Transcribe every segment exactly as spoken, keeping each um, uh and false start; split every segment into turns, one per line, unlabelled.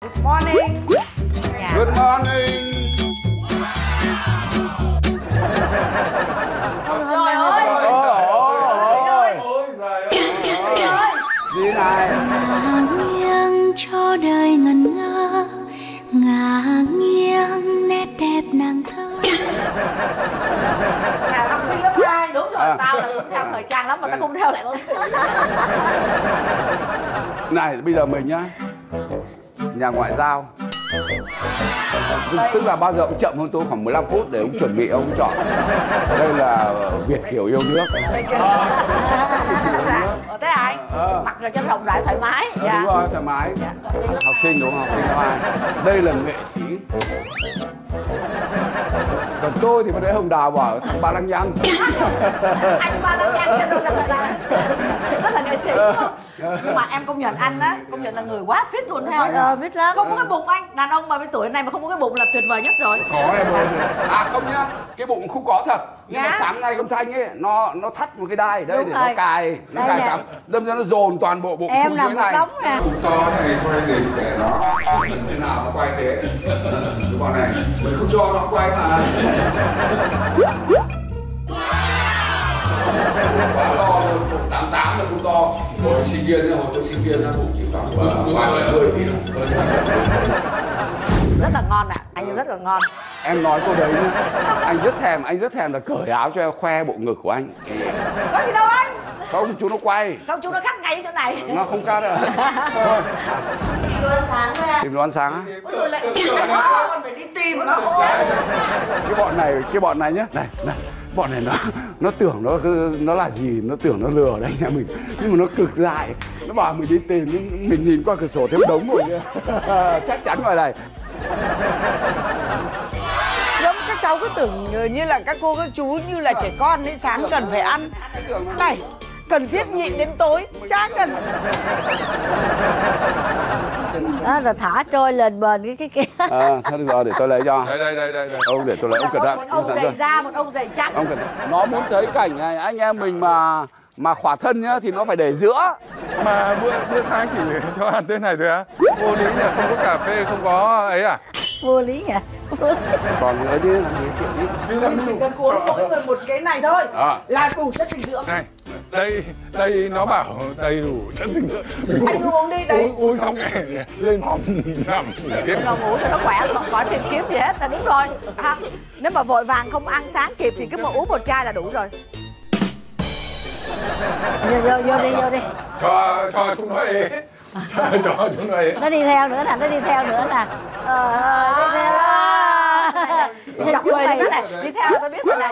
Good morning.
Dạ.
Good morning.
Trời ơi.
Gì này?
Ngả nghiêng cho đời ngẩn ngơ, ngả nghiêng nét đẹp nàng thơ.
Nhà học sinh lớp hai. Đúng rồi,
À.
tao là cũng theo thời trang lắm mà tao không theo lại.
Này, bây giờ mình nhá, nhà ngoại giao. Tức, tức là bao giờ cũng chậm hơn tôi khoảng mười lăm phút để ông chuẩn bị, ông chọn. Đây là Việt Kiều yêu nước.
Ờ, thế à anh?
Ờ.
Mặc rồi cho rộng rãi thoải mái.
Ờ, đúng rồi, thoải mái.
Dạ, học sinh lớp
Học sinh đúng không? Học sinh hai. Đây là nghệ sĩ. Còn tôi thì có thấy Hồng Đào bảo Ba Lăng Nhăng.
Anh Ba Lăng Nhăng trên đâu sao lại là rất là nghệ sĩ đúng không? Nhưng mà em công nhận anh á, công nhận là người quá fit luôn theo.
Ờ, fit lắm.
Không có cái bụng anh, đàn ông mà bên tuổi này mà không có cái bụng là tuyệt vời nhất rồi.
Có em ơi. À không nhá, cái bụng không có thật. Nhưng
Dạ.
mà sáng nay con Thanh ấy, nó nó thắt một cái đai ở đây
Đúng
để
rồi.
nó cài, nó
Đây
cài
nè.
cắm. Đâm ra nó dồn toàn bộ bụng
Em
xuống
là
dưới
một
này.
đống nè.
Bụng to này quay gì để nó thế nào nó quay thế. Cái bọn này mình không cho nó quay mà. Quá to, tám tám là cũng to. Hồi sinh viên hồi tôi sinh viên nó cũng chỉ khoảng ba mươi hơi thì hơi.
Rất là ngon ạ, à. Anh rất là ngon.
Em nói câu đấy nhá. Anh rất thèm, anh rất thèm là cởi áo cho em khoe bộ ngực của anh.
Có gì đâu anh.
Không, chú nó quay.
Không, chú nó cắt ngay chỗ này.
Nó không cắt à.
Tìm đồ ăn sáng thôi à.
Tìm đồ ăn sáng á.
Ôi lại còn phải đi tìm nó.
Cái bọn này, cái bọn này nhá. Này, này. Bọn này nó nó tưởng nó nó là gì, nó tưởng nó lừa đấy nhà mình. Nhưng mà nó cực dại. Nó bảo mình đi tìm nhưng mình nhìn qua cửa sổ thấy đống rồi kia. Chắc chắn ngoài này.
Giống các cháu cứ tưởng như là các cô các chú như là trẻ con ấy, sáng cần phải ăn. Này, cần thiết nhịn đến tối, chả cần. Đó rồi thả trôi lên bền cái cái kia.
Ờ, thôi được rồi, để tôi lấy cho.
Đây đây đây đây.
Ông để tôi lấy, ông cẩn thận.
Một ông dày da, một ông dày chắc.
Ông cẩn thận. Nó muốn thấy cảnh này, anh em mình mà mà khỏa thân nhá thì nó phải để giữa.
Mà bữa bữa sáng chỉ cho ăn thế này thôi á? Vô lý là không có cà phê, không có ấy à?
Vô lý nhỉ?
Còn nữa chứ làm gì chuyện ít.
Đi làm
Chỉ cần uống mỗi người một cái này thôi
À.
là đủ chất dinh dưỡng.
này, đây đây nó bảo đầy đủ chất dinh dưỡng.
Anh cứ uống đi đấy.
Uống, uống xong này lên phòng nằm tiếp.
Rồi ngủ cho nó khỏe, không có tìm kiếm gì hết là đúng rồi. À, nếu mà vội vàng không ăn sáng kịp thì cứ mà uống một chai là đủ rồi.
Vô, vô, vô đi, vô đi.
Cho cho chúng nó ế. Cho, cho chúng nó ế.
Nó đi theo nữa nè, nó đi theo nữa nè. Ờ, đi theo.
Chọc cười nó này, đi theo là tôi biết rồi này.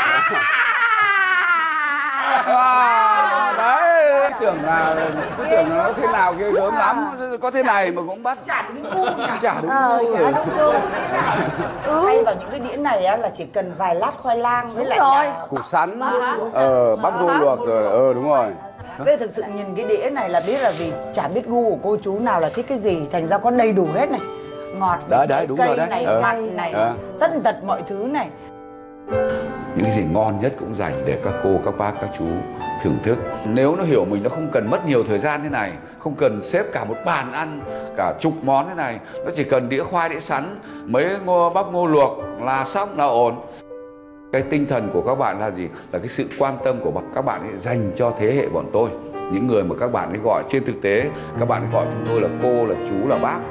À, đấy, tưởng là cứ tưởng là nó thế nào kia gớm lắm, có thế này mà cũng bắt
Chả đúng gu nhỉ?
chả đúng
Ờ,
gu.
chả đúng gu. Thay vào những cái đĩa này á là chỉ cần vài lát khoai lang với
Đúng
lại
rồi.
là...
Củ sắn, ờ, bắp ngô luộc rồi, ờ đúng rồi.
Bây giờ thực sự nhìn cái đĩa này là biết là vì chả biết gu của cô chú nào là thích cái gì, thành ra có đầy đủ hết này. Ngọt,
Đấy,
trái
đấy, đúng
cây
rồi đấy.
này,
Ờ.
mặn này,
Ờ.
tất tật mọi thứ này.
Những cái gì ngon nhất cũng dành để các cô, các bác, các chú thưởng thức. Nếu nó hiểu mình, nó không cần mất nhiều thời gian thế này, không cần xếp cả một bàn ăn, cả chục món thế này. Nó chỉ cần đĩa khoai, đĩa sắn, mấy ngô bắp ngô luộc là xong, là ổn. Cái tinh thần của các bạn là gì? Là cái sự quan tâm của các bạn ấy dành cho thế hệ bọn tôi. Những người mà các bạn ấy gọi trên thực tế, các bạn ấy gọi chúng tôi là cô, là chú, là bác.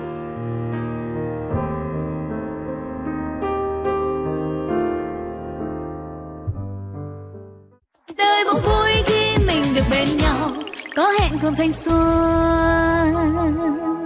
Đời bỗng vui khi mình được bên nhau, có hẹn cùng thanh xuân.